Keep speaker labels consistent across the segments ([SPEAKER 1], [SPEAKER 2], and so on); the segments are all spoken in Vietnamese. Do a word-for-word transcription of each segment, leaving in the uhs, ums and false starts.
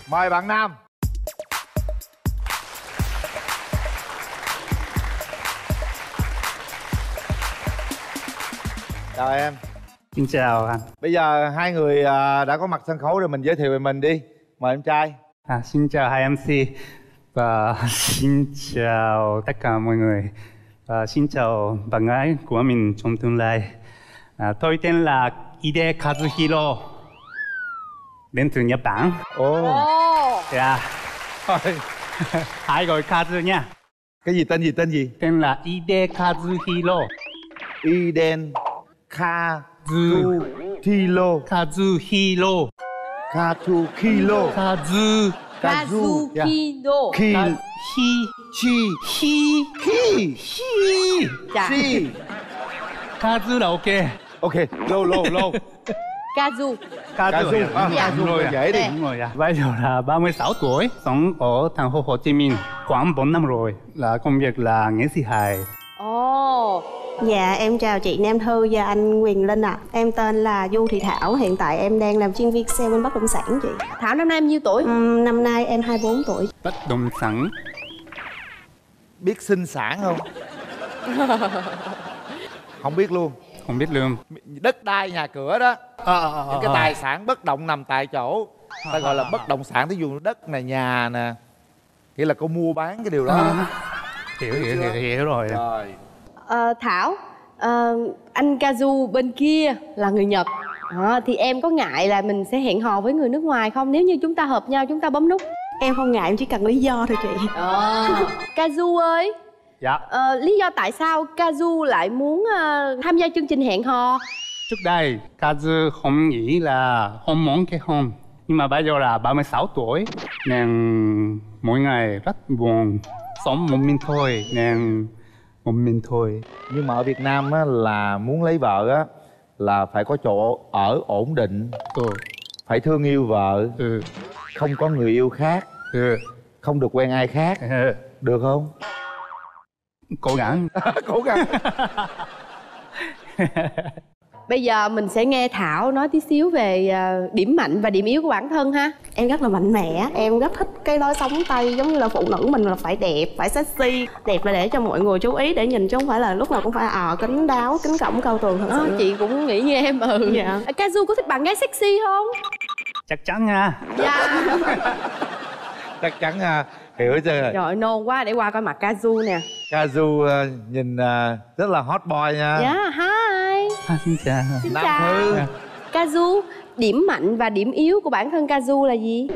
[SPEAKER 1] Mời bạn nam. Chào em.
[SPEAKER 2] Xin chào anh.
[SPEAKER 1] Bây giờ hai người à, đã có mặt sân khấu rồi, mình giới thiệu về mình đi. Mời em trai.
[SPEAKER 2] À, xin chào hai em xê và xin chào tất cả mọi người. Và xin chào bạn gái của mình trong tương lai. À, tôi tên là Ide Kazuhiro, đến từ Nhật Bản.
[SPEAKER 1] Ồ.
[SPEAKER 3] Ồ.
[SPEAKER 2] Dạ. Hãy gọi Kazu nha.
[SPEAKER 1] Cái gì, tên gì, tên gì?
[SPEAKER 2] Tên là Ide Kazuhiro.
[SPEAKER 1] Iden Kazuhiro.
[SPEAKER 2] Kazuhiro.
[SPEAKER 1] Kazuhiro.
[SPEAKER 2] Kazu.
[SPEAKER 3] Kazuhiro.
[SPEAKER 1] Ki.
[SPEAKER 2] Hi.
[SPEAKER 1] Chi.
[SPEAKER 2] Hi.
[SPEAKER 1] Ki.
[SPEAKER 2] Hi.
[SPEAKER 3] Dạ.
[SPEAKER 1] Chi.
[SPEAKER 2] Kazu là ok.
[SPEAKER 1] Ok, lô lô lô.
[SPEAKER 3] Kazu.
[SPEAKER 1] Kazu. À,
[SPEAKER 3] Dạ.
[SPEAKER 1] Kazu rồi, dễ đi.
[SPEAKER 2] Đúng rồi, dạ. Bây giờ là ba mươi sáu tuổi, sống ở thành phố Hồ Chí Minh khoảng bốn năm rồi. Là công việc là nghệ sĩ hài.
[SPEAKER 3] Ồ.
[SPEAKER 4] Dạ, em chào chị Nam Thư và anh Quyền Linh ạ. À. Em tên là Du Thị Thảo, hiện tại em đang làm chuyên viên sale bên bất động sản chị.
[SPEAKER 3] Thảo năm nay em nhiêu tuổi?
[SPEAKER 4] Uhm, năm nay em hai mươi bốn tuổi.
[SPEAKER 2] Bất động sản.
[SPEAKER 1] Biết sinh sản không? Không biết luôn.
[SPEAKER 2] Không biết luôn.
[SPEAKER 1] Đất đai nhà cửa đó.
[SPEAKER 2] À, à, à,
[SPEAKER 1] Những cái tài sản bất động nằm tại chỗ, ta gọi là bất động sản. Thí dụ đất này, nhà nè, nghĩa là cô mua bán cái điều đó.
[SPEAKER 2] À, hiểu, hiểu, hiểu, hiểu rồi.
[SPEAKER 1] Rồi.
[SPEAKER 3] Ờ, Thảo, ờ, anh Kazu bên kia là người Nhật. À, thì em có ngại là mình sẽ hẹn hò với người nước ngoài không? Nếu như chúng ta hợp nhau, chúng ta bấm nút.
[SPEAKER 4] Em không ngại, em chỉ cần lý do thôi chị.
[SPEAKER 3] À. Kazu ơi.
[SPEAKER 2] Dạ.
[SPEAKER 3] Ờ, lý do tại sao Kazu lại muốn uh, tham gia chương trình hẹn hò?
[SPEAKER 2] Trước đây, Kazu không nghĩ là không muốn kết hôn. Nhưng mà bây giờ là ba mươi sáu tuổi, nên mỗi ngày rất buồn. Sống một mình thôi, nên một mình thôi.
[SPEAKER 1] Nhưng mà ở Việt Nam á, là muốn lấy vợ á là phải có chỗ ở ổn định.
[SPEAKER 2] Ừ.
[SPEAKER 1] Phải thương yêu vợ.
[SPEAKER 2] Ừ.
[SPEAKER 1] Không có người yêu khác.
[SPEAKER 2] Ừ.
[SPEAKER 1] Không được quen ai khác.
[SPEAKER 2] Ừ.
[SPEAKER 1] Được không?
[SPEAKER 2] Cố gắng.
[SPEAKER 1] Cố gắng.
[SPEAKER 3] Bây giờ mình sẽ nghe Thảo nói tí xíu về uh, điểm mạnh và điểm yếu của bản thân ha.
[SPEAKER 4] Em rất là mạnh mẽ, em rất thích cái lối sống Tây. Giống như là phụ nữ mình là phải đẹp, phải sexy. Đẹp là để cho mọi người chú ý, để nhìn chứ không phải là lúc nào cũng phải ờ à, kính đáo, kính cổng cao tường thật sự.
[SPEAKER 3] À, chị cũng nghĩ như em. Ừ.
[SPEAKER 4] Dạ.
[SPEAKER 3] Kazu có thích bạn gái sexy không?
[SPEAKER 2] Chắc chắn nha.
[SPEAKER 3] Dạ.
[SPEAKER 1] Chắc chắn à, hiểu chưa?
[SPEAKER 3] Trời ơi, nôn quá, để qua coi mặt Kazu nè.
[SPEAKER 1] Kazu uh, nhìn uh, rất là hot boy nha.
[SPEAKER 3] Dạ, hi.
[SPEAKER 2] À, xin chào.
[SPEAKER 3] Xin
[SPEAKER 1] Nam
[SPEAKER 3] chào.
[SPEAKER 1] Thư.
[SPEAKER 3] Kazu, điểm mạnh và điểm yếu của bản thân Kazu là gì?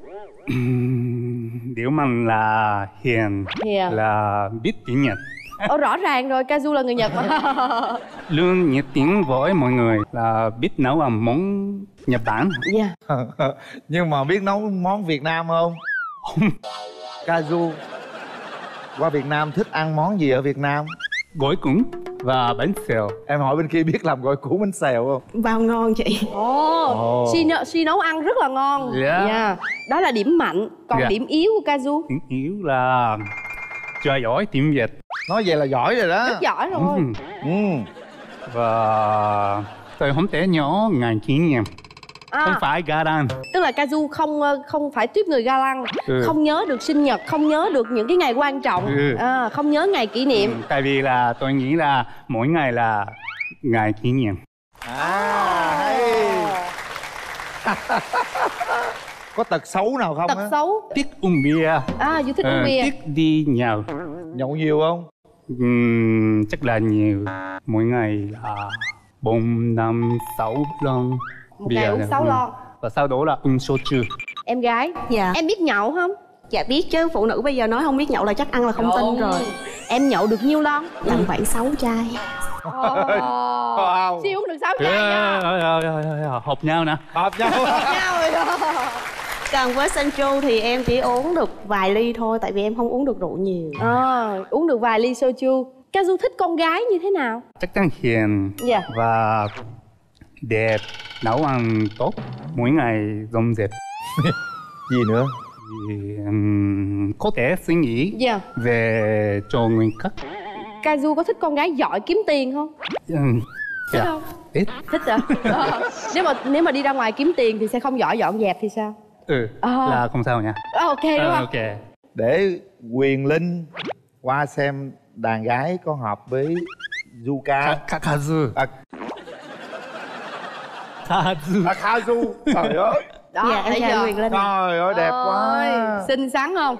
[SPEAKER 2] Điểm mạnh là hiền,
[SPEAKER 3] Hiền.
[SPEAKER 2] là biết tiếng Nhật.
[SPEAKER 3] Ồ, rõ ràng rồi, Kazu là người Nhật mà.
[SPEAKER 2] Luôn nhiệt tình với mọi người, là biết nấu ăn món Nhật Bản.
[SPEAKER 3] Dạ.
[SPEAKER 1] Nhưng mà biết nấu món Việt Nam không?
[SPEAKER 2] Không.
[SPEAKER 1] Kazu qua Việt Nam thích ăn món gì ở Việt Nam?
[SPEAKER 2] Gỏi cuốn và bánh xèo.
[SPEAKER 1] Em hỏi bên kia biết làm gỏi cuốn bánh xèo không?
[SPEAKER 4] Bao ngon chị.
[SPEAKER 3] Ồ, oh, si, si nấu ăn rất là ngon.
[SPEAKER 2] Yeah.
[SPEAKER 3] Yeah. Đó là điểm mạnh. Còn
[SPEAKER 2] Yeah.
[SPEAKER 3] điểm yếu của Kazu?
[SPEAKER 2] Điểm yếu là chơi giỏi tiếng Việt.
[SPEAKER 1] Nói vậy là giỏi rồi đó.
[SPEAKER 3] Rất giỏi rồi.
[SPEAKER 2] Ừ.
[SPEAKER 1] Ừ.
[SPEAKER 2] Và tôi không thể nhớ ngày kỷ niệm.
[SPEAKER 3] À,
[SPEAKER 2] Không phải ga đăng.
[SPEAKER 3] tức là Kazu không không phải tiếp người ga lăng.
[SPEAKER 2] Ừ.
[SPEAKER 3] Không nhớ được sinh nhật, không nhớ được những cái ngày quan trọng.
[SPEAKER 2] Ừ.
[SPEAKER 3] À, không nhớ ngày kỷ niệm.
[SPEAKER 2] Ừ, tại vì là tôi nghĩ là mỗi ngày là ngày kỷ niệm.
[SPEAKER 1] À, hay. Có tật xấu nào không?
[SPEAKER 3] Tật
[SPEAKER 1] á?
[SPEAKER 3] xấu.
[SPEAKER 2] Thích uống bia.
[SPEAKER 3] À, Du thích uống
[SPEAKER 2] Ờ,
[SPEAKER 3] bia.
[SPEAKER 2] thích đi nhậu.
[SPEAKER 1] Nhậu nhiều không?
[SPEAKER 2] Ừm, chắc là nhiều. Mỗi ngày là bốn, năm, sáu lon
[SPEAKER 3] Một
[SPEAKER 2] bia
[SPEAKER 3] ngày uống
[SPEAKER 2] là-
[SPEAKER 3] sáu
[SPEAKER 2] ừ.
[SPEAKER 3] lon.
[SPEAKER 2] Và sau đó là uống soju.
[SPEAKER 3] Em gái,
[SPEAKER 4] Dạ.
[SPEAKER 3] em biết nhậu không?
[SPEAKER 4] Dạ biết chứ, phụ nữ bây giờ nói không biết nhậu là chắc ăn là không tin rồi.
[SPEAKER 3] Em nhậu được nhiêu lon?
[SPEAKER 4] Tầm khoảng sáu chai.
[SPEAKER 1] Wow.
[SPEAKER 3] Siêu uống được sáu chai nha.
[SPEAKER 2] Hợp nhau nè.
[SPEAKER 1] Hợp nhau.
[SPEAKER 3] Nhau rồi đó.
[SPEAKER 4] Còn với soju thì em chỉ uống được vài ly thôi, tại vì em không uống được rượu nhiều.
[SPEAKER 3] À, uống được vài ly soju. Kazu thích con gái như thế nào?
[SPEAKER 2] Chắc chắn hiền
[SPEAKER 3] Dạ.
[SPEAKER 2] và đẹp, nấu ăn tốt, mỗi ngày dọn dẹp.
[SPEAKER 1] Gì nữa?
[SPEAKER 2] Thì, um, có thể suy nghĩ
[SPEAKER 3] Dạ.
[SPEAKER 2] về cho người khác.
[SPEAKER 3] Kazu có thích con gái giỏi kiếm tiền không?
[SPEAKER 2] Um,
[SPEAKER 3] Thích
[SPEAKER 2] dạ,
[SPEAKER 3] không?
[SPEAKER 2] ít.
[SPEAKER 3] Thích hả? Ờ. Nếu mà nếu mà đi ra ngoài kiếm tiền thì sẽ không giỏi dọn dẹp thì sao?
[SPEAKER 2] Ừ,
[SPEAKER 3] Ờ.
[SPEAKER 2] là không sao nha.
[SPEAKER 3] Ờ, ok đúng
[SPEAKER 2] Ờ,
[SPEAKER 3] không?
[SPEAKER 2] ok.
[SPEAKER 1] Để Quyền Linh qua xem đàn gái có hợp với Yuka.
[SPEAKER 2] Ka, ka, Kazu.
[SPEAKER 1] À,
[SPEAKER 2] Kazu.
[SPEAKER 1] à, Kazu. Trời ơi.
[SPEAKER 3] Đó,
[SPEAKER 4] Dạ em
[SPEAKER 3] thấy
[SPEAKER 4] chào
[SPEAKER 3] chưa?
[SPEAKER 4] Quyền Linh.
[SPEAKER 1] Trời ơi đẹp quá.
[SPEAKER 3] Ôi, xinh xắn không?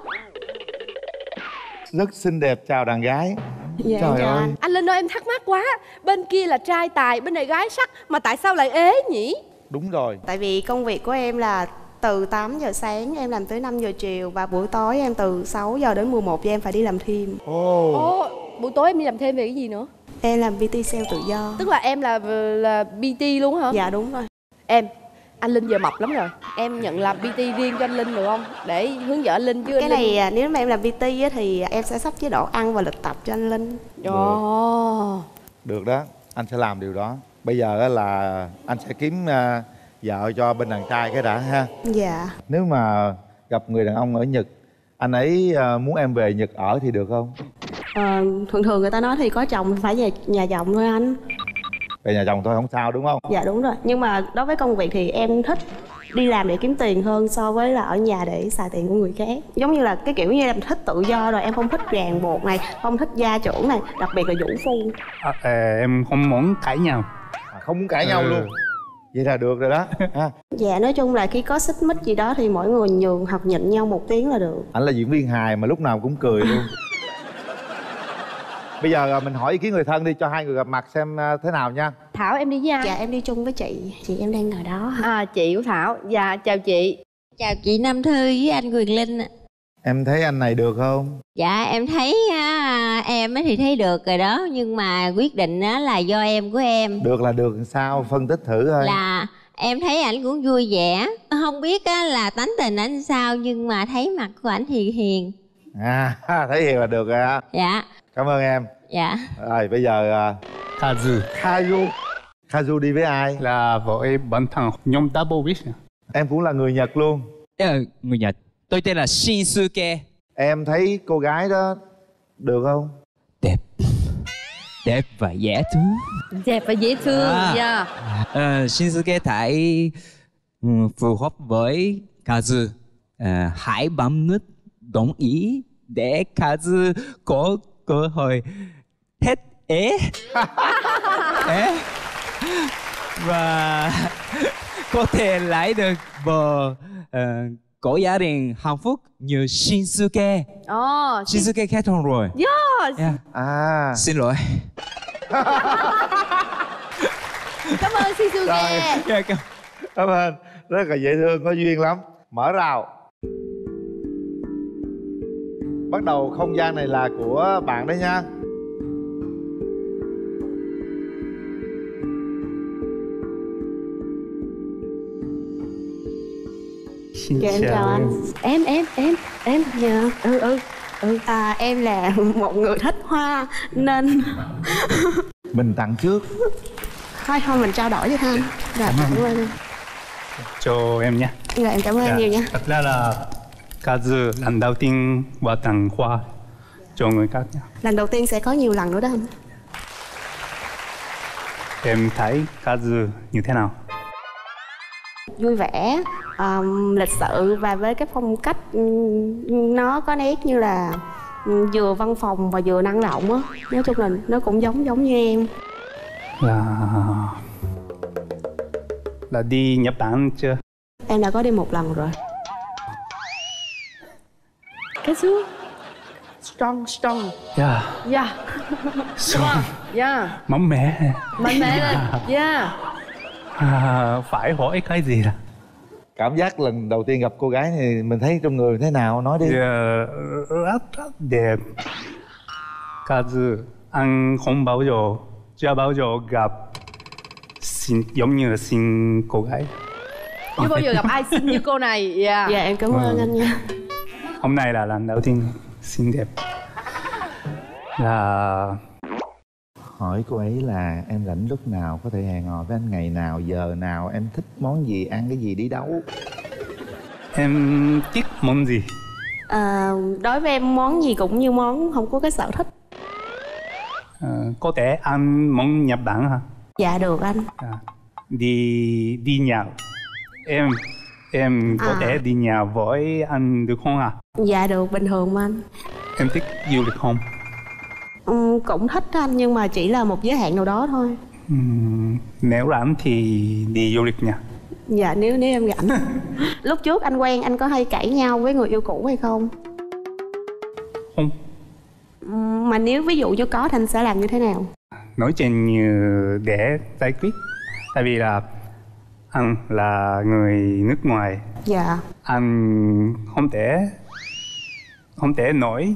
[SPEAKER 1] Rất xinh đẹp chào đàn gái.
[SPEAKER 4] Dạ em
[SPEAKER 1] Trời
[SPEAKER 4] chào
[SPEAKER 1] ơi.
[SPEAKER 4] anh.
[SPEAKER 3] Anh Linh ơi, em thắc mắc quá. Bên kia là trai tài, bên này gái sắc, mà tại sao lại ế nhỉ?
[SPEAKER 1] Đúng rồi.
[SPEAKER 4] Tại vì công việc của em là từ tám giờ sáng em làm tới năm giờ chiều, và buổi tối em từ sáu giờ đến mười một giờ em phải đi làm thêm.
[SPEAKER 1] Ồ.
[SPEAKER 3] Ồ, buổi tối em đi làm thêm về cái gì nữa?
[SPEAKER 4] Em làm pê tê sale tự do.
[SPEAKER 3] Tức là em là là pê tê luôn hả?
[SPEAKER 4] Dạ đúng rồi.
[SPEAKER 3] Em, anh Linh giờ mập lắm rồi. Em nhận làm pê tê riêng cho anh Linh được không? Để hướng dẫn anh Linh chứ.
[SPEAKER 4] Cái
[SPEAKER 3] anh
[SPEAKER 4] này
[SPEAKER 3] Linh...
[SPEAKER 4] à, nếu mà em làm pê tê á, thì em sẽ sắp chế độ ăn và lịch tập cho anh Linh.
[SPEAKER 3] Ồ.
[SPEAKER 1] Được đó, anh sẽ làm điều đó. Bây giờ á là anh sẽ kiếm uh, vợ cho bên đàn trai cái đã ha.
[SPEAKER 4] Dạ.
[SPEAKER 1] Nếu mà gặp người đàn ông ở Nhật, anh ấy uh, muốn em về Nhật ở thì được không?
[SPEAKER 4] Ờ, thường thường người ta nói thì có chồng phải về nhà chồng thôi anh.
[SPEAKER 1] Về nhà chồng thôi không sao đúng không?
[SPEAKER 4] Dạ đúng rồi. Nhưng mà đối với công việc thì em thích đi làm để kiếm tiền hơn so với là ở nhà để xài tiền của người khác. Giống như là cái kiểu như em thích tự do rồi, em không thích ràng buộc này, không thích gia trưởng này, đặc biệt là vũ phu.
[SPEAKER 2] À, à, em không muốn cãi nhau.
[SPEAKER 1] À, không muốn cãi nhau
[SPEAKER 2] Ừ.
[SPEAKER 1] luôn. Vậy là được rồi đó ha.
[SPEAKER 4] Dạ nói chung là khi có xích mích gì đó thì mỗi người nhường hoặc nhịn nhau một tiếng là được.
[SPEAKER 1] Anh là diễn viên hài mà lúc nào cũng cười luôn. Bây giờ mình hỏi ý kiến người thân đi, cho hai người gặp mặt xem uh, thế nào nha.
[SPEAKER 3] Thảo em đi với ai?
[SPEAKER 4] Dạ em đi chung với chị, chị em đang ngồi đó.
[SPEAKER 3] À, chị của Thảo. Dạ, chào chị.
[SPEAKER 5] Chào chị Nam Thư với anh Quyền Linh ạ.
[SPEAKER 1] Em thấy anh này được không?
[SPEAKER 5] Dạ em thấy á, em ấy thì thấy được rồi đó. Nhưng mà quyết định á, là do em của em.
[SPEAKER 1] Được là được sao? Phân tích thử thôi.
[SPEAKER 5] Là em thấy ảnh cũng vui vẻ. Không biết á, là tánh tình ảnh sao, nhưng mà thấy mặt của ảnh thì hiền.
[SPEAKER 1] À, thấy hiền là được rồi ha.
[SPEAKER 5] Dạ.
[SPEAKER 1] Cảm ơn em.
[SPEAKER 5] Dạ.
[SPEAKER 1] Rồi bây giờ uh,
[SPEAKER 2] Kazu.
[SPEAKER 1] Kazu. Kazu đi với ai?
[SPEAKER 2] Là vợ em bản thân nhóm Double Wish.
[SPEAKER 1] Em cũng là người Nhật luôn.
[SPEAKER 6] Ờ, người Nhật. Tôi tên là Shinsuke.
[SPEAKER 1] Em thấy cô gái đó được không?
[SPEAKER 6] Đẹp. Đẹp và dễ thương.
[SPEAKER 3] Đẹp và dễ thương.
[SPEAKER 6] À.
[SPEAKER 3] Dạ.
[SPEAKER 6] Ờ, Shinsuke thấy ừ, phù hợp với Kazu. Ờ, hãy bấm nút đồng ý để Kazu có cơ hội hết ế. ế. Và có thể lấy được vợ ờ, có gia đình hạnh phúc như Shinsuke.
[SPEAKER 3] Ồ,
[SPEAKER 6] Shinsuke kết hôn rồi.
[SPEAKER 3] yes.
[SPEAKER 6] Yeah.
[SPEAKER 1] À.
[SPEAKER 6] Xin lỗi.
[SPEAKER 3] Cảm ơn Shinsuke.
[SPEAKER 1] Rồi.
[SPEAKER 6] Yeah, cảm-
[SPEAKER 1] Cảm ơn. Rất là dễ thương, có duyên lắm. Mở rào. Bắt đầu không gian này là của bạn đấy nha.
[SPEAKER 2] Xin
[SPEAKER 4] Dạ em chào anh.
[SPEAKER 3] Em, em, em, em.
[SPEAKER 4] Dạ.
[SPEAKER 3] Ừ, ừ.
[SPEAKER 4] Ừ. À, em là một người thích hoa nên
[SPEAKER 1] Mình tặng trước.
[SPEAKER 4] thôi thôi mình trao đổi với anh. Dạ cảm ơn.
[SPEAKER 2] cho em nha.
[SPEAKER 4] Dạ em cảm ơn
[SPEAKER 2] Dạ,
[SPEAKER 4] nhiều nha.
[SPEAKER 2] thật ra là Kazu lần đầu tiên qua tặng hoa cho người khác nha.
[SPEAKER 4] Lần đầu tiên sẽ có nhiều lần nữa đó anh.
[SPEAKER 2] Em thấy Kazu như thế nào?
[SPEAKER 4] Vui vẻ, um, lịch sự và với cái phong cách um, nó có nét như là um, vừa văn phòng và vừa năng động á. Nói chung là nó cũng giống giống như em.
[SPEAKER 2] Là là đi Nhật Bản chưa?
[SPEAKER 4] Em đã có đi một lần rồi.
[SPEAKER 3] Cái xưa. Strong, strong.
[SPEAKER 2] Yeah,
[SPEAKER 3] Yeah.
[SPEAKER 2] so,
[SPEAKER 3] Yeah.
[SPEAKER 2] mạnh mẽ.
[SPEAKER 3] Mạnh mẽ lên. Yeah.
[SPEAKER 2] À, phải hỏi cái gì là?
[SPEAKER 1] Cảm giác lần đầu tiên gặp cô gái thì mình thấy trong người thế nào? Nói đi.
[SPEAKER 2] Yeah, rất rất đẹp. Kazu, anh không bao giờ, chưa bao giờ gặp xinh, giống như là xinh cô gái.
[SPEAKER 3] Chưa bao giờ gặp ai xinh như cô này. Yeah.
[SPEAKER 4] Dạ em cảm ơn anh nha.
[SPEAKER 2] Hôm nay là lần đầu tiên xinh đẹp. Là
[SPEAKER 1] Hỏi cô ấy là em rảnh lúc nào, có thể hẹn hò với anh ngày nào, giờ nào, em thích món gì, ăn cái gì, đi đâu.
[SPEAKER 2] em thích món gì?
[SPEAKER 4] À, đối với em món gì cũng như món, không có cái sở thích.
[SPEAKER 2] À, có thể ăn món Nhật Bản hả?
[SPEAKER 4] Dạ được anh.
[SPEAKER 2] À, đi đi nhậu. Em Em có
[SPEAKER 4] À.
[SPEAKER 2] thể đi nhà với anh được không ạ?
[SPEAKER 4] Dạ được, bình thường mà anh.
[SPEAKER 2] Em thích du lịch không?
[SPEAKER 4] Ừm, cũng thích anh nhưng mà chỉ là một giới hạn nào đó thôi.
[SPEAKER 2] Ừm, nếu rảnh thì đi du lịch nha.
[SPEAKER 4] Dạ nếu nếu em rảnh. Lúc trước anh quen anh có hay cãi nhau với người yêu cũ hay không?
[SPEAKER 2] Không.
[SPEAKER 4] Ừm, Mà nếu ví dụ như có thì anh sẽ làm như thế nào?
[SPEAKER 2] Nói chuyện nhiều để giải quyết. Tại vì là anh là người nước ngoài,
[SPEAKER 4] Dạ.
[SPEAKER 2] anh không thể không thể nói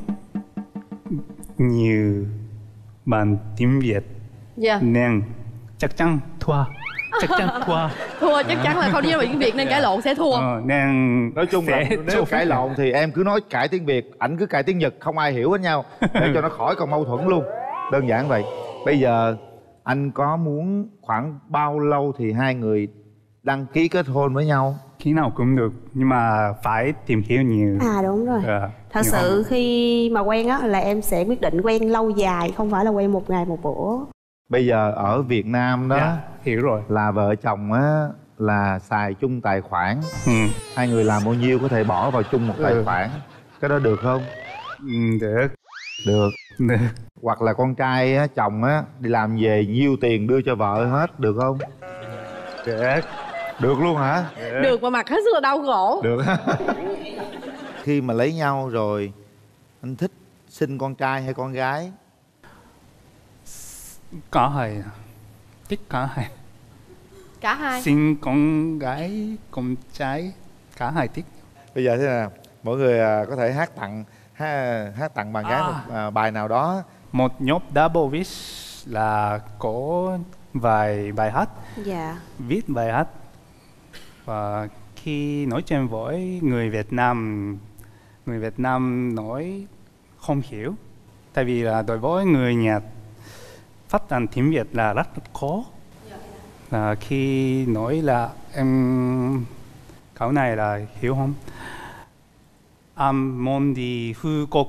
[SPEAKER 2] nhiều bằng tiếng Việt
[SPEAKER 3] Dạ.
[SPEAKER 2] nên chắc chắn thua, chắc chắn thua.
[SPEAKER 3] Thua chắc chắn là không đi ra biển Việt nên cãi lộn sẽ thua.
[SPEAKER 2] Ờ, nên
[SPEAKER 1] Nói chung là
[SPEAKER 2] sẽ
[SPEAKER 1] nếu cãi lộn thì em cứ nói cãi tiếng Việt, ảnh cứ cãi tiếng Nhật, không ai hiểu hết nhau, để cho nó khỏi còn mâu thuẫn luôn. Đơn giản vậy. Bây giờ anh có muốn khoảng bao lâu thì hai người đăng ký kết hôn với nhau?
[SPEAKER 2] khi nào cũng được, nhưng mà phải tìm hiểu nhiều.
[SPEAKER 4] À đúng rồi.
[SPEAKER 2] Ờ,
[SPEAKER 4] Thật
[SPEAKER 2] nhiều
[SPEAKER 4] sự
[SPEAKER 2] hơn.
[SPEAKER 4] khi mà quen á là em sẽ quyết định quen lâu dài, không phải là quen một ngày một bữa.
[SPEAKER 1] Bây giờ ở Việt Nam đó,
[SPEAKER 2] Dạ, hiểu rồi.
[SPEAKER 1] là vợ chồng á là xài chung tài khoản,
[SPEAKER 2] Ừ.
[SPEAKER 1] hai người làm bao nhiêu có thể bỏ vào chung một tài
[SPEAKER 2] Ừ.
[SPEAKER 1] khoản, cái đó được không?
[SPEAKER 2] Ừ, được,
[SPEAKER 1] Được.
[SPEAKER 2] được.
[SPEAKER 1] Hoặc là con trai á, chồng á đi làm về nhiêu tiền đưa cho vợ hết, được không?
[SPEAKER 2] Được.
[SPEAKER 1] Được luôn hả?
[SPEAKER 3] Được mà mặt hết sức là đau khổ.
[SPEAKER 1] Được. Khi mà lấy nhau rồi, anh thích sinh con trai hay con gái?
[SPEAKER 2] Cả hai, thích cả hai.
[SPEAKER 3] Cả hai.
[SPEAKER 2] Sinh con gái, con trai, cả hai thích.
[SPEAKER 1] Bây giờ thế nào, mỗi người à, có thể hát tặng hát, hát tặng bạn gái
[SPEAKER 2] À.
[SPEAKER 1] một à, bài nào đó.
[SPEAKER 2] Một nhóm Double Wish là có vài bài hát,
[SPEAKER 4] Dạ.
[SPEAKER 2] viết bài hát. Và khi nói chuyện với người Việt Nam, người Việt Nam nói không hiểu. Tại vì là đối với người Nhật, phát âm tiếng Việt là rất khó. Và khi nói là em câu này là hiểu không? Em muốn đi Phú Quốc.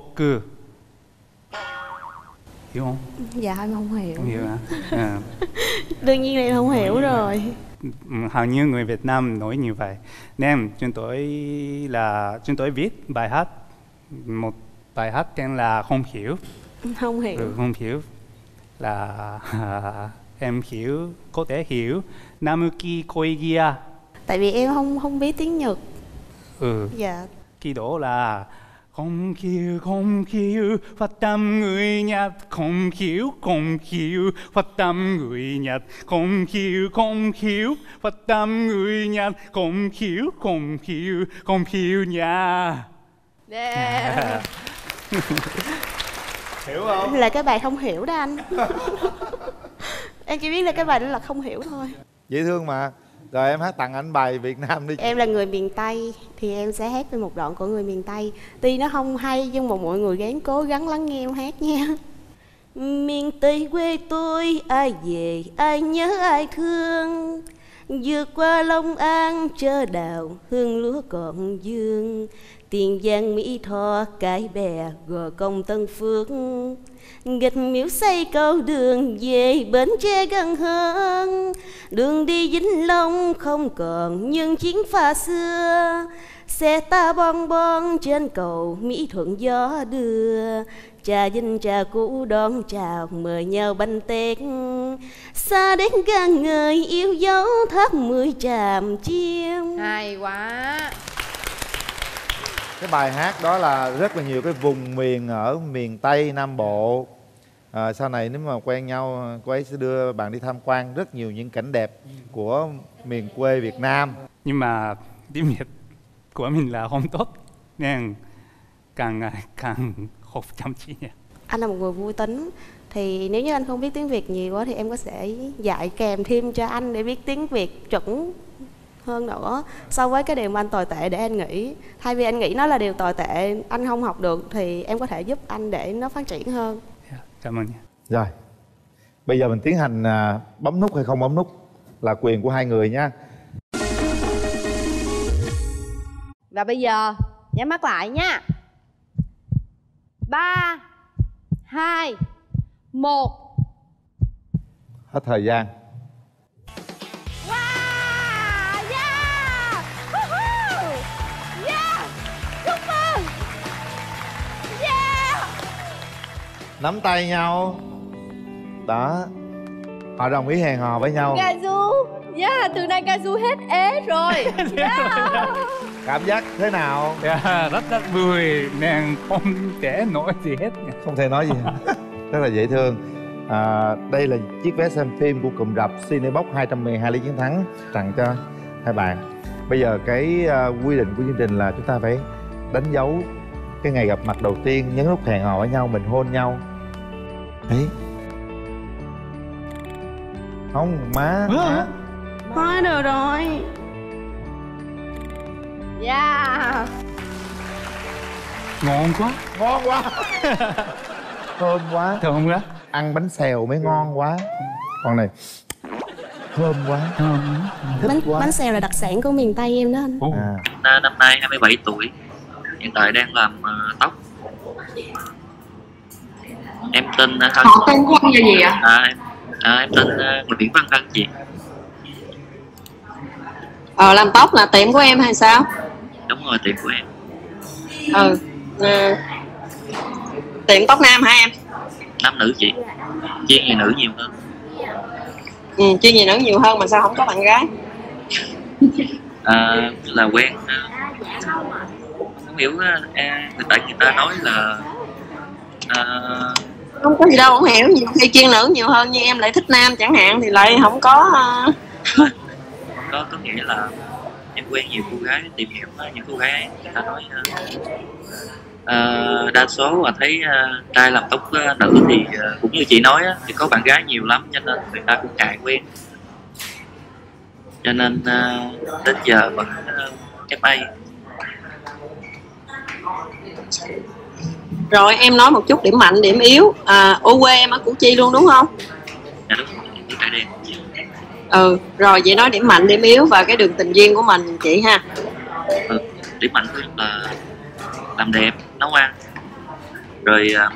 [SPEAKER 2] Hiểu không?
[SPEAKER 4] Dạ em không hiểu.
[SPEAKER 2] Không hiểu hả? À.
[SPEAKER 4] Đương nhiên em không hiểu rồi.
[SPEAKER 2] Hầu như người Việt Nam nói như vậy. Nên chúng tôi là chúng tôi viết bài hát, một bài hát tên là Không Hiểu.
[SPEAKER 4] Không hiểu.
[SPEAKER 2] Ừ, không hiểu là à, em hiểu, có thể hiểu Namuki Koigia.
[SPEAKER 4] Tại vì em không không biết tiếng Nhật.
[SPEAKER 2] Ừ,
[SPEAKER 4] Dạ.
[SPEAKER 2] khi đó là không hiểu, không hiểu, phát âm người Nhật, không hiểu, không hiểu, phát âm người Nhật, không hiểu, không hiểu, phát âm người Nhật, không hiểu, không hiểu, không hiểu nha.
[SPEAKER 3] Yeah.
[SPEAKER 1] Hiểu không?
[SPEAKER 4] Là cái bài không hiểu đó anh. Em chỉ biết là cái bài đó là không hiểu thôi.
[SPEAKER 1] Dễ thương mà. Rồi em hát tặng anh bài Việt Nam đi.
[SPEAKER 4] Em là người miền Tây thì em sẽ hát về một đoạn của người miền Tây. Tuy nó không hay nhưng mà mọi người gắng cố gắng lắng nghe em hát nha. Miền Tây quê tôi, ai về ai nhớ ai thương, vượt qua Long An chợ đào hương lúa còn dương, Tiền Giang Mỹ Tho Cái Bè Gò Công Tân Phước, Gạch Miếu xây cầu đường về Bến Tre gần hơn, đường đi Vĩnh Long không còn những chiến pha xưa, xe ta bon bon trên cầu Mỹ Thuận gió đưa, trà vinh trà cũ đón chào mời nhau bánh tét, xa đến gan người yêu dấu thác mười tràm chim.
[SPEAKER 3] Hay quá.
[SPEAKER 1] Cái bài hát đó là rất là nhiều cái vùng miền ở miền Tây Nam Bộ. À, sau này nếu mà quen nhau, cô ấy sẽ đưa bạn đi tham quan rất nhiều những cảnh đẹp của miền quê Việt Nam.
[SPEAKER 2] Nhưng mà tiếng Việt của mình là không tốt nên càng ngày càng học chăm chỉ nha.
[SPEAKER 4] Anh là một người vui tính, thì nếu như anh không biết tiếng Việt nhiều quá thì em có thể dạy kèm thêm cho anh để biết tiếng Việt chuẩn hơn nữa so với cái điều mà anh tồi tệ để anh nghĩ. Thay vì anh nghĩ nó là điều tồi tệ anh không học được thì em có thể giúp anh để nó phát triển hơn.
[SPEAKER 2] Dạ, cảm ơn nha.
[SPEAKER 1] Rồi, bây giờ mình tiến hành à, bấm nút hay không bấm nút là quyền của hai người nha.
[SPEAKER 3] Và bây giờ nhắm mắt lại nha. Ba, hai, một.
[SPEAKER 1] Hết thời gian.
[SPEAKER 3] Wow, yeah. Woohoo.
[SPEAKER 1] nắm tay nhau. Đó, họ đồng ý hẹn hò với nhau.
[SPEAKER 3] Kazu, yeah, từ nay Kazu hết ế rồi. Yeah.
[SPEAKER 1] Cảm giác thế nào?
[SPEAKER 2] Dạ, rất rất vui, nàng không thể nói gì hết.
[SPEAKER 1] Không thể nói gì. Rất là dễ thương. À, đây là chiếc vé xem phim của cụm rạp Cinebox hai trăm mười hai Lý Chiến Thắng tặng cho hai bạn. Bây giờ cái uh, quy định của chương trình là chúng ta phải đánh dấu cái ngày gặp mặt đầu tiên, nhấn nút hẹn hò với nhau, mình hôn nhau. Đấy. Không, má, má.
[SPEAKER 4] Thôi được rồi.
[SPEAKER 3] Yeah.
[SPEAKER 2] Ngon quá.
[SPEAKER 1] Ngon quá. Thơm quá.
[SPEAKER 2] Thơm quá.
[SPEAKER 1] Ăn bánh xèo mới ngon quá. Con này thơm quá.
[SPEAKER 2] Thơm.
[SPEAKER 4] Bánh,
[SPEAKER 1] quá.
[SPEAKER 4] bánh xèo là đặc sản của miền Tây em đó anh.
[SPEAKER 1] À.
[SPEAKER 7] Năm nay hai mươi bảy tuổi, hiện tại đang làm uh, tóc. Em tên uh,
[SPEAKER 8] Họ tên của anh là gì ạ?
[SPEAKER 7] À, em, à, em tên uh, Nguyễn Văn Hân chị.
[SPEAKER 8] Ờ, làm tóc là tiệm của em hay sao?
[SPEAKER 7] Đúng rồi, tiệm của em.
[SPEAKER 8] Ừ. À, tiệm tóc nam hả em?
[SPEAKER 7] Nam nữ chị, chuyên về nữ nhiều hơn.
[SPEAKER 8] Ừ, chuyên về nữ nhiều hơn mà sao không có bạn gái?
[SPEAKER 7] À, là quen uh, không hiểu uh, người tại người ta nói là uh,
[SPEAKER 8] Không có gì đâu, không hiểu, nhiều khi chuyên nữ nhiều hơn, như em lại thích nam chẳng hạn thì lại không có uh...
[SPEAKER 7] có có nghĩa là em quen nhiều cô gái, tìm hiểu những cô gái ấy, người ta nói uh, uh, đa số là thấy uh, trai làm tóc uh, nữ thì uh, cũng như chị nói uh, thì có bạn gái nhiều lắm, cho nên người ta cũng ngại quen, cho nên uh, đến giờ vẫn uh, chắc may.
[SPEAKER 8] Rồi em nói một chút điểm mạnh, điểm yếu. À, ở quê em ở Củ Chi luôn đúng không?
[SPEAKER 7] Dạ đúng, tôi trải đen.
[SPEAKER 8] Ừ, rồi vậy nói điểm mạnh, điểm yếu và cái đường tình duyên của mình chị ha.
[SPEAKER 7] Ừ, điểm mạnh của em là làm đẹp, nấu ăn, rồi uh,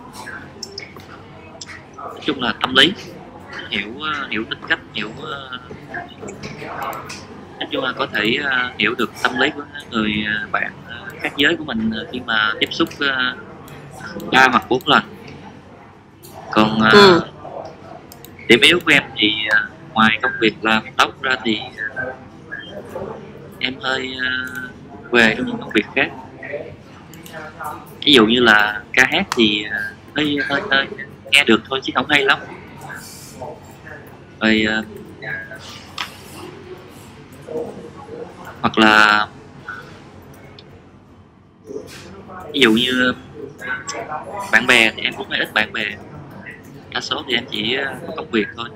[SPEAKER 7] nói chung là tâm lý, hiểu uh, hiểu tính cách, hiểu uh, nói chung là có thể uh, hiểu được tâm lý của người uh, bạn uh, khác giới của mình uh, khi mà tiếp xúc ba uh, hoặc bốn lần. Còn uh, ừ. điểm yếu của em thì uh, ngoài công việc làm tóc ra thì uh, em hơi uh, về trong những công việc khác. Ví dụ như là ca hát thì uh, hơi, hơi hơi nghe được thôi chứ không hay lắm. Rồi uh, hoặc là ví dụ như bạn bè thì em cũng hơi ít bạn bè, đa số thì em chỉ có công việc thôi.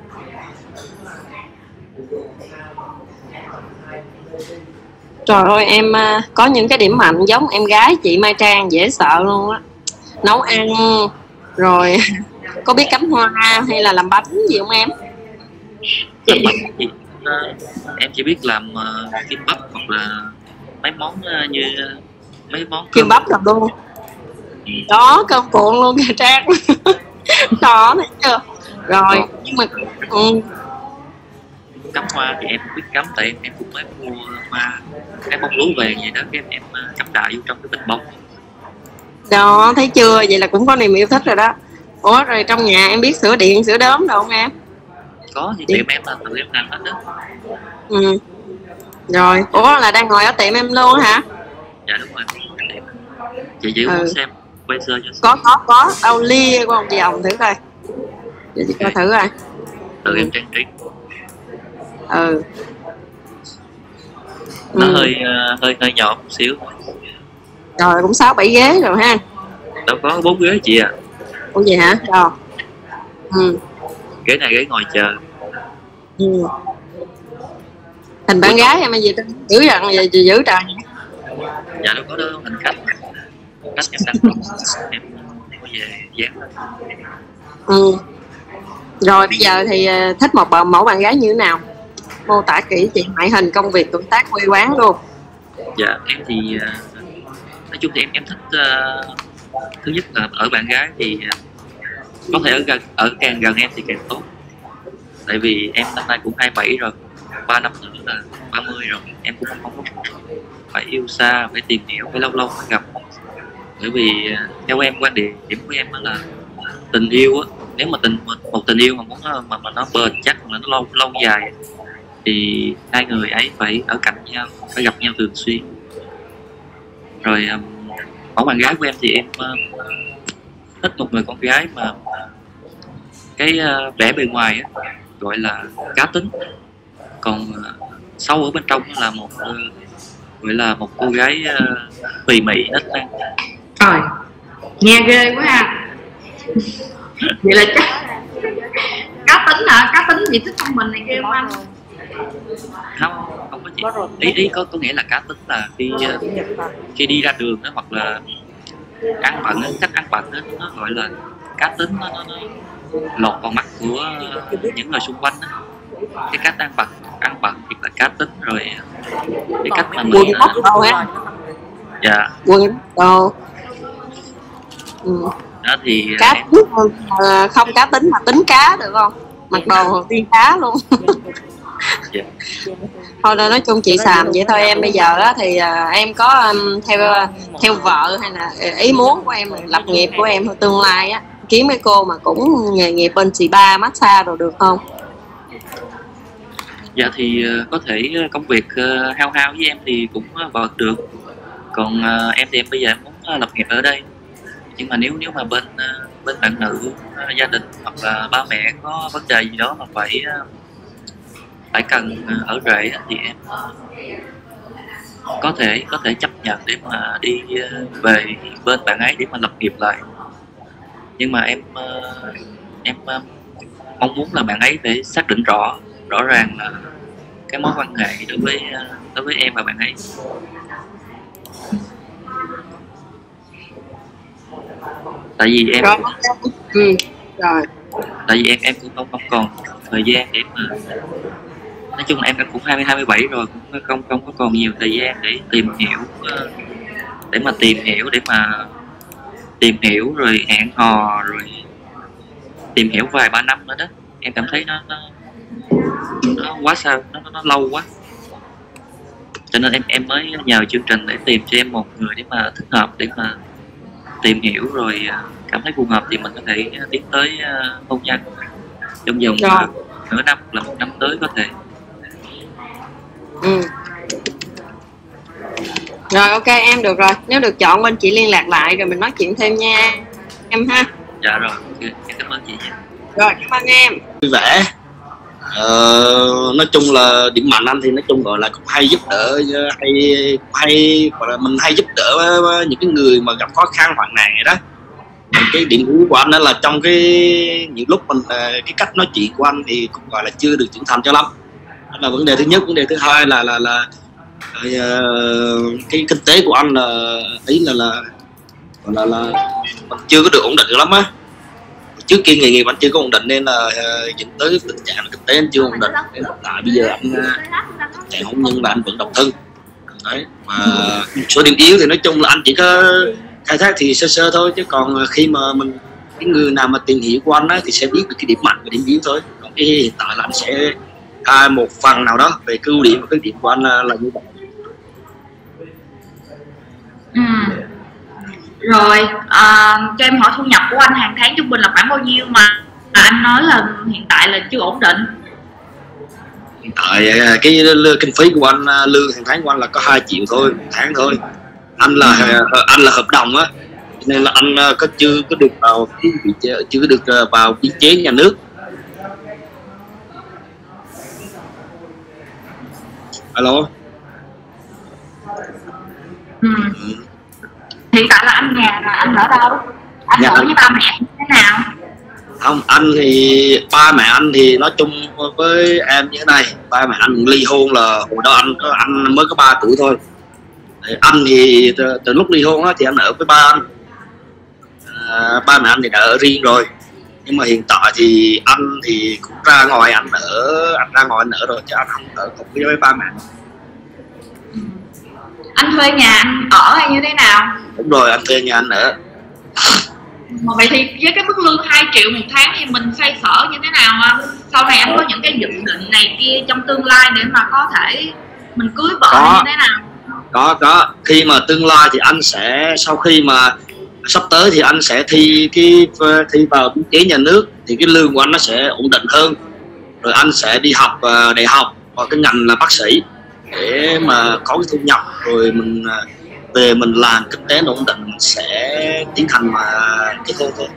[SPEAKER 8] Trời ơi, em có những cái điểm mạnh giống em gái chị Mai Trang dễ sợ luôn á. Nấu ăn, rồi có biết cắm hoa hay là làm bánh gì không em?
[SPEAKER 7] Làm bánh thì uh, em chỉ biết làm uh, kim bắp hoặc là mấy món uh, như uh, mấy món
[SPEAKER 8] kim bắp làm luôn. Ừ. Đó, cơm cuộn luôn kìa Trang. Đó, thấy chưa? Rồi, ừ. nhưng mà ừ.
[SPEAKER 7] cắm hoa thì em không biết cắm, tại em, em cũng mới mua hoa cái bông lúa về vậy đó, cái em, em cắm đại vô trong cái bịch bông.
[SPEAKER 8] Đó, thấy chưa? Vậy là cũng có niềm yêu thích rồi đó. Ủa, rồi trong nhà em biết sửa điện, sửa đốm đâu không em?
[SPEAKER 7] Có, thì tiệm em là tự em làm hết đó.
[SPEAKER 8] Ừ. Rồi, ủa là đang ngồi ở tiệm em luôn hả?
[SPEAKER 7] Dạ đúng rồi, tiệm. Chị chỉ ừ. muốn xem, quay sơ cho xem.
[SPEAKER 8] Có, có, có, đâu lia của ông chị Hồng thử coi. Để chị coi thử coi.
[SPEAKER 7] Tự
[SPEAKER 8] ừ.
[SPEAKER 7] em trang trí.
[SPEAKER 8] Ừ.
[SPEAKER 7] Nó
[SPEAKER 8] ừ.
[SPEAKER 7] hơi uh, hơi hơi nhỏ một xíu.
[SPEAKER 8] Rồi cũng sáu bảy ghế rồi ha.
[SPEAKER 7] Đâu có bốn ghế chị à.
[SPEAKER 8] Ủa gì hả? Rồi. Ừ.
[SPEAKER 7] Ghế này ghế ngồi chờ.
[SPEAKER 8] Ừ. Hình bạn gái em hay gì giữ rằng vậy chị giữ trời.
[SPEAKER 7] Dạ đâu có đâu, hình khách. Khách em đăng em có về dán lên.
[SPEAKER 8] Ừ. Rồi bây giờ thì thích một mẫu bạn gái như thế nào? Mô tả kỹ chị, ngoại hình, công việc, tuổi tác, quê quán luôn.
[SPEAKER 7] Dạ em thì nói chung thì em em thích uh, thứ nhất là ở bạn gái thì có thể ở gần ở càng gần em thì càng tốt, tại vì em năm nay cũng hai mươi bảy rồi, ba năm nữa là ba mươi rồi, em cũng không có phải yêu xa, phải tìm hiểu, phải lâu lâu phải gặp, bởi vì theo em quan điểm điểm của em là tình yêu á, nếu mà tình một tình yêu mà muốn mà mà nó bền chắc mà nó lâu lâu dài thì hai người ấy phải ở cạnh nhau, phải gặp nhau thường xuyên. Rồi um, mẫu bạn gái của em thì em uh, thích một người con gái mà cái uh, vẻ bề ngoài á, gọi là cá tính, còn uh, sâu ở bên trong là một uh, gọi là một cô gái uh, tùy mị ít ăn.
[SPEAKER 9] Trời, nghe ghê quá ha. Vậy là chắc cá tính hả? Cá tính gì thích thông minh này kia không anh?
[SPEAKER 7] Không, không có chị. Ý ý có có nghĩa là cá tính là khi uh, khi đi ra đường đó, hoặc là ăn bận á, cách ăn bận đó, nó gọi là cá tính, nó, nó, nó lọt vào mắt của những người xung quanh đó. Cái cách ăn bận ăn bận thì là cá tính, rồi cái cách mà mình
[SPEAKER 8] quần tóc đâu á.
[SPEAKER 7] Dạ.
[SPEAKER 8] Quần đồ. Ừ.
[SPEAKER 7] Đó thì
[SPEAKER 8] cá
[SPEAKER 7] em...
[SPEAKER 8] tính uh, không cá tính mà tính cá được không? Mặc đồ tiên cá luôn.
[SPEAKER 7] Yeah.
[SPEAKER 8] Thôi nói chung chị xàm vậy thôi em. Bây giờ á, thì uh, em có um, theo theo vợ hay là ý muốn của em lập nghiệp của em tương lai á, kiếm mấy cô mà cũng nghề nghiệp bên spa massage rồi được không?
[SPEAKER 7] Dạ thì uh, có thể công việc uh, hao hao với em thì cũng vào được. Còn uh, em thì em bây giờ em muốn uh, lập nghiệp ở đây. Nhưng mà nếu nếu mà bên uh, bên bạn nữ uh, gia đình hoặc là ba mẹ có vấn đề gì đó mà phải uh, phải cần uh, ở rể thì em uh, có thể có thể chấp nhận để mà đi uh, về bên bạn ấy để mà lập nghiệp lại. Nhưng mà em uh, em uh, mong muốn là bạn ấy phải xác định rõ rõ ràng là cái mối quan hệ đối với uh, đối với em và bạn ấy. Tại vì em
[SPEAKER 8] rồi. Ừ. Rồi.
[SPEAKER 7] Tại vì em em cũng không không còn thời gian để mà, nói chung là em cũng hai mươi hai mươi bảy rồi, cũng không không có còn nhiều thời gian để tìm hiểu để mà tìm hiểu để mà tìm hiểu rồi hẹn hò rồi tìm hiểu vài ba năm nữa đó. Em cảm thấy nó nó, nó quá sao nó, nó nó lâu quá, cho nên em em mới nhờ chương trình để tìm cho em một người để mà thích hợp, để mà tìm hiểu rồi cảm thấy phù hợp thì mình có thể tiến tới hôn nhân trong vòng
[SPEAKER 8] rồi.
[SPEAKER 7] nửa năm là một năm tới có thể.
[SPEAKER 8] Ừ. Rồi ok em, được rồi, nếu được chọn bên chị liên lạc lại rồi mình nói chuyện thêm nha em ha.
[SPEAKER 7] Dạ rồi, okay. Em cảm ơn chị nha.
[SPEAKER 8] Rồi cảm ơn em.
[SPEAKER 10] Vui vẻ. Ờ, nói chung là điểm mạnh anh thì nói chung gọi là cũng hay giúp đỡ, hay hay gọi là mình hay giúp đỡ những cái người mà gặp khó khăn hoạn nạn vậy đó. Cái điểm yếu của anh đó là trong cái những lúc mình cái cách nói chuyện của anh thì cũng gọi là chưa được trưởng thành cho lắm. Đó là vấn đề thứ nhất. Vấn đề thứ hai là là là, là uh, cái kinh tế của anh là ý là là là, là, là mình chưa có được ổn định được lắm á. Trước kia nghề nghiệp anh chưa có ổn định nên là uh, dẫn tới tình trạng kinh tế anh chưa ổn định, nên tại bây giờ anh uh, chạy hôn nhân là anh vẫn độc thân đấy. Mà số điểm yếu thì nói chung là anh chỉ có khai thác thì sơ sơ thôi, chứ còn khi mà mình cái người nào mà tìm hiểu của anh á thì sẽ biết được cái điểm mạnh và điểm yếu thôi. Còn cái hiện tại là anh sẽ khai một phần nào đó về cái ưu điểm và cái điểm của anh là, là như vậy.
[SPEAKER 9] Ừ. Rồi à, cho em hỏi thu nhập của anh hàng tháng trung bình là khoảng bao nhiêu mà anh nói là hiện tại là chưa ổn định?
[SPEAKER 10] Hiện tại cái kinh phí của anh, lương hàng tháng của anh là có hai triệu thôi một tháng thôi. Anh là anh là hợp đồng á, nên là anh có chưa có được vào cái vị trí, chưa có được vào biên chế nhà nước. Alo.
[SPEAKER 9] Ừ. Ừ. Hiện tại là anh nhà là anh ở đâu? Anh dạ. Ở với ba mẹ như thế nào?
[SPEAKER 10] Không, anh thì ba mẹ anh thì nói chung với em như thế này, ba mẹ anh ly hôn là hồi đó anh có anh mới có ba tuổi thôi. Anh thì từ, từ lúc ly hôn á, thì anh ở với ba anh, à, ba mẹ anh thì đã ở riêng rồi. Nhưng mà hiện tại thì anh thì cũng ra ngoài anh ở, anh ra ngoài anh ở rồi chứ anh không ở cùng với ba mẹ.
[SPEAKER 9] Anh thuê nhà anh ở hay như thế nào?
[SPEAKER 10] Đúng rồi, anh thuê nhà anh ở.
[SPEAKER 9] Mà vậy thì với cái mức lương hai triệu một tháng thì mình xoay sở như thế nào anh? Sau này anh có những cái dự định này kia trong tương lai để mà có thể mình cưới vợ
[SPEAKER 10] có,
[SPEAKER 9] như thế nào?
[SPEAKER 10] Có, có. Khi mà tương lai thì anh sẽ, sau khi mà sắp tới thì anh sẽ thi cái thi vào kinh tế nhà nước, thì cái lương của anh nó sẽ ổn định hơn. Rồi anh sẽ đi học uh, đại học và cái ngành là bác sĩ để mà có cái thu nhập, rồi mình uh, về mình làm kinh tế ổn định, mình sẽ tiến hành mà cái thôi thôi.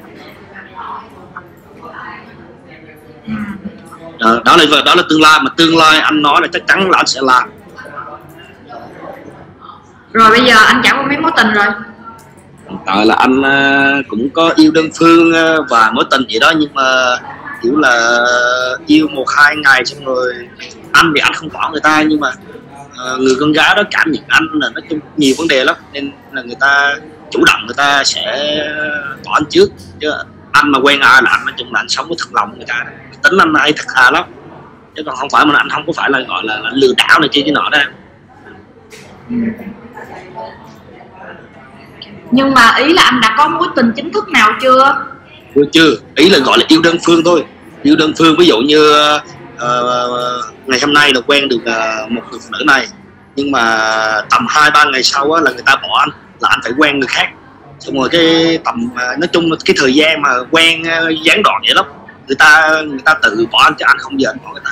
[SPEAKER 10] Đó, đó là đó là tương lai, mà tương lai anh nói là chắc chắn là anh sẽ làm.
[SPEAKER 9] Rồi bây giờ anh trải qua mấy mối tình rồi?
[SPEAKER 10] Hiện tại là anh uh, cũng có yêu đơn phương uh, và mối tình gì đó, nhưng mà kiểu là yêu một hai ngày xong rồi anh thì anh không bỏ người ta, nhưng mà uh, người con gái đó cảm nhận anh là nói chung nhiều vấn đề lắm, nên là người ta chủ động người ta sẽ bỏ anh trước. Chứ anh mà quen ai là anh nói chung là anh sống với thật lòng người ta, tính anh ấy thật thà lắm, chứ còn không phải mà anh không có phải là gọi là, là lừa đảo này kia chứ nọ đó.
[SPEAKER 9] Nhưng mà ý là anh đã có mối tình chính thức nào chưa?
[SPEAKER 10] Chưa, chưa. Ý là gọi là yêu đơn phương thôi. Yêu đơn phương, ví dụ như uh, ngày hôm nay là quen được uh, một người phụ nữ này, nhưng mà tầm hai ba ngày sau á, là người ta bỏ anh, là anh phải quen người khác. Xong rồi cái tầm uh, nói chung là cái thời gian mà quen uh, gián đoạn vậy lắm. Người ta người ta tự bỏ anh chứ anh không giờ anh bỏ người ta.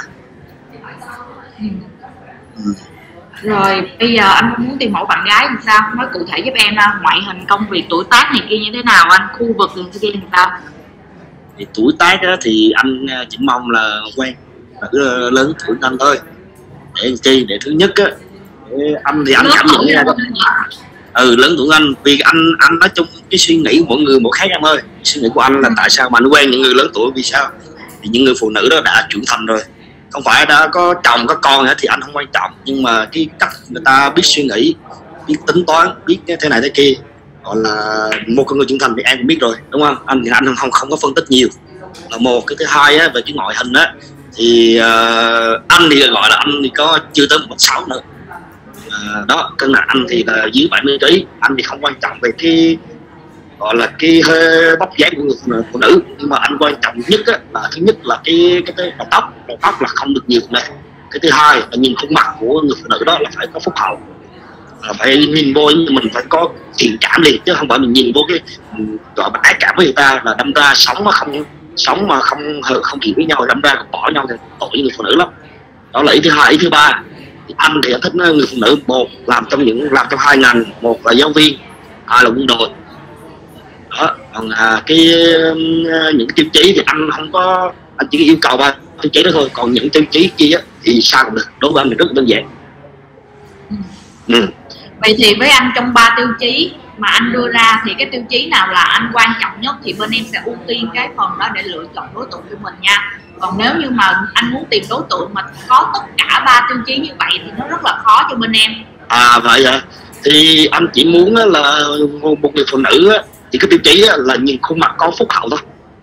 [SPEAKER 9] Ừ. Ừ. Rồi bây giờ anh muốn tìm mẫu bạn gái làm sao? Nói cụ thể giúp em ha, ngoại hình, công việc, tuổi tác này kia như thế nào anh? Khu vực này kia làm sao?
[SPEAKER 10] Thì tuổi tác đó, thì anh chỉ mong là quen là cứ lớn tuổi anh thôi. Để làm chi? Để thứ nhất á, để anh thì anh cảm nhận nha. Ừ, lớn tuổi anh, vì anh anh nói chung cái suy nghĩ của mỗi người mỗi khác em ơi. Suy nghĩ của anh là tại sao mà anh quen những người lớn tuổi, vì sao? Thì những người phụ nữ đó đã trưởng thành rồi, không phải đã có chồng có con nữa thì anh không quan trọng, nhưng mà cái cách người ta biết suy nghĩ, biết tính toán, biết thế này thế kia, gọi là một con người trưởng thành thì em cũng biết rồi, đúng không? Anh thì anh không không có phân tích nhiều là một. Cái thứ hai á, về cái ngoại hình á thì uh, anh thì gọi là anh thì có chưa tới một mét sáu nữa. Uh, đó, cân nặng anh thì là dưới bảy mươi ký. Anh thì không quan trọng về cái gọi là cái hơi bóc dáng của người phụ nữ, nhưng mà anh quan trọng nhất á, là thứ nhất là cái cái, cái đầu tóc đầu tóc là không được nhiều này. Cái thứ hai là nhìn khuôn mặt của người phụ nữ đó là phải có phúc hậu, là phải nhìn vô mình phải có thiện cảm liền, chứ không phải mình nhìn vô cái gọi là ái cảm với người ta, là đâm ra sống mà không sống mà không không hiểu với nhau, đâm ra bỏ nhau thì tội với người phụ nữ lắm. Đó là ý thứ hai. Ý thứ ba thì anh thì anh thích người phụ nữ, một làm trong những làm trong hai ngành, một là giáo viên, hai là quân đội. Đó, còn à, cái những tiêu chí thì anh không có, anh chỉ yêu cầu ba tiêu chí đó thôi, còn những tiêu chí kia á, thì sao cũng được, đối với anh thì rất đơn giản.
[SPEAKER 9] Ừ.
[SPEAKER 10] Ừ.
[SPEAKER 9] Vậy thì với anh trong ba tiêu chí mà anh đưa ra thì cái tiêu chí nào là anh quan trọng nhất thì bên em sẽ ưu tiên cái phần đó để lựa chọn đối tượng của mình nha. Còn nếu như mà anh muốn tìm đối tượng mà có tất cả ba tiêu chí như vậy thì nó rất là khó cho bên em.
[SPEAKER 10] À vậy hả? Thì anh chỉ muốn là một người phụ nữ á, thì cái tiêu chí là nhìn khuôn mặt có phúc hậu thôi,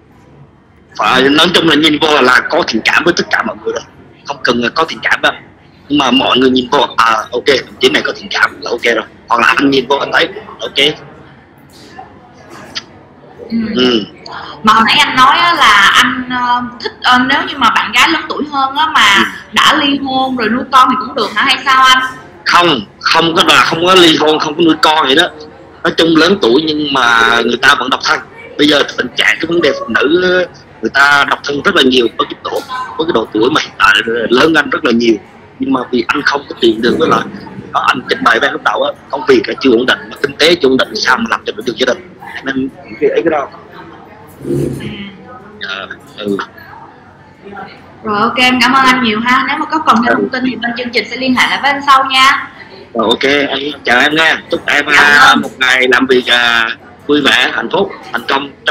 [SPEAKER 10] phải nói chung là nhìn vô là có tình cảm với tất cả mọi người rồi, không cần có tình cảm đâu, nhưng mà mọi người nhìn vô à ok cái này có tình cảm là ok rồi, hoặc là anh nhìn vô anh thấy ok.
[SPEAKER 9] Ừ. Ừ. Mà hồi nãy anh nói là anh thích nếu như mà bạn gái lớn tuổi hơn á mà ừ. đã ly hôn rồi nuôi con thì cũng được hả hay sao anh?
[SPEAKER 10] Không, không có là không có ly hôn, không có nuôi con vậy đó. Nói chung lớn tuổi nhưng mà người ta vẫn độc thân. Bây giờ tình trạng cái vấn đề phụ nữ người ta độc thân rất là nhiều, với cái độ với cái độ tuổi mà hiện tại lớn anh rất là nhiều, nhưng mà vì anh không có tìm được, với lại đó anh trình bày với lúc đầu á, công việc là chưa ổn định, mà kinh tế chưa ổn định, sao mà làm cho được gia đình, nên cái ấy cái đó. À, ừ.
[SPEAKER 9] Rồi ok, em cảm ơn anh nhiều ha. Nếu mà có cần thêm thông tin thì bên chương trình sẽ liên hệ lại với anh sau nha.
[SPEAKER 10] Rồi ok, anh chào em nha. Chúc em uh, một ngày làm việc uh, vui vẻ, hạnh phúc, thành công.